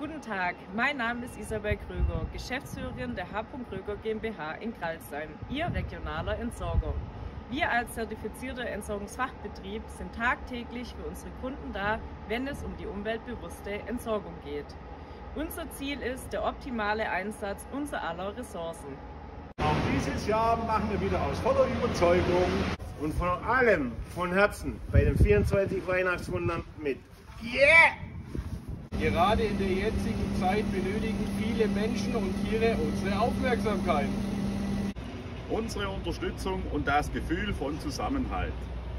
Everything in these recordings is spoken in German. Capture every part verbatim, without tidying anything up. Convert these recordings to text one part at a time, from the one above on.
Guten Tag, mein Name ist Isabel Krüger, Geschäftsführerin der H. Krüger GmbH in Kralsheim, Ihr regionaler Entsorger. Wir als zertifizierter Entsorgungsfachbetrieb sind tagtäglich für unsere Kunden da, wenn es um die umweltbewusste Entsorgung geht. Unser Ziel ist der optimale Einsatz unserer aller Ressourcen. Auch dieses Jahr machen wir wieder aus voller Überzeugung und vor allem von Herzen bei den vierundzwanzig Weihnachtswundern mit. Yeah! Gerade in der jetzigen Zeit benötigen viele Menschen und Tiere unsere Aufmerksamkeit. Unsere Unterstützung und das Gefühl von Zusammenhalt.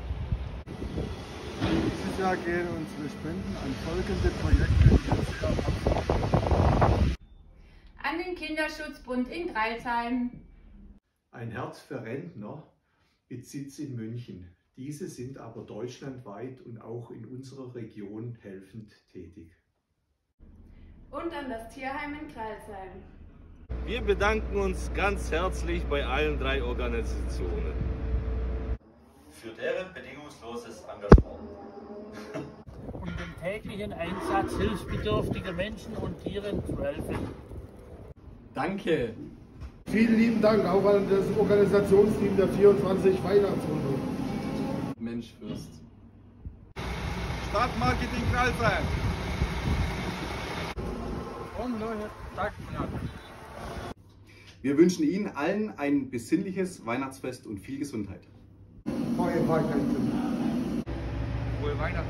Dieses Jahr gehen unsere Spenden an folgende Projekte. An den Kinderschutzbund in Kralsheim. Ein Herz für Rentner mit Sitz in München. Diese sind aber deutschlandweit und auch in unserer Region helfend tätig. Und an das Tierheim in Kralsheim. Wir bedanken uns ganz herzlich bei allen drei Organisationen für deren bedingungsloses Engagement und den täglichen Einsatz hilfsbedürftiger Menschen und Tieren zu helfen. Danke! Vielen lieben Dank auch an das Organisationsteam der vierundzwanzig Weihnachtswunder. Mensch Fürst. Stadtmarketing Kralsheim. Wir wünschen Ihnen allen ein besinnliches Weihnachtsfest und viel Gesundheit. Frohe Weihnachten. Frohe Weihnachten.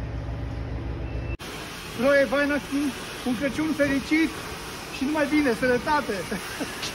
Frohe Weihnachten und Crăciun fericit și numai bine, sănătate!